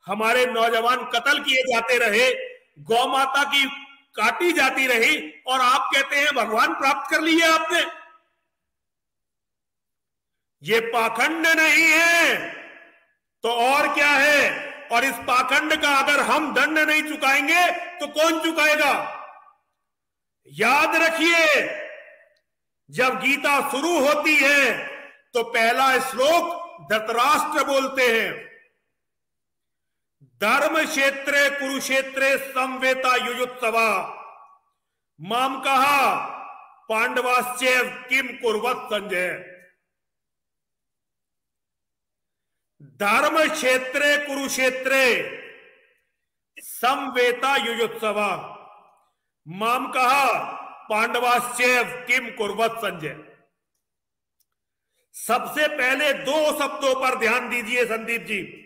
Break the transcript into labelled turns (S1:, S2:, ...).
S1: हमारे नौजवान कत्ल किए जाते रहे, गौ माता की काटी जाती रही, और आप कहते हैं भगवान प्राप्त कर लिए आपने। ये पाखंड नहीं है तो और क्या है? और इस पाखंड का अगर हम दंड नहीं चुकाएंगे तो कौन चुकाएगा? याद रखिए, जब गीता शुरू होती है तो पहला श्लोक धृतराष्ट्र बोलते हैं, धर्म क्षेत्रे कुरुक्षेत्रे समवेता युयुत्सवा माम कहा पांडवाश्चैव किम कुर्वत संजय। धर्म क्षेत्रे कुरुक्षेत्रे समवेता युयुत्सवा माम कहा पांडवाश्चैव किम कुर्वत संजय। सबसे पहले दो शब्दों पर ध्यान दीजिए संदीप जी।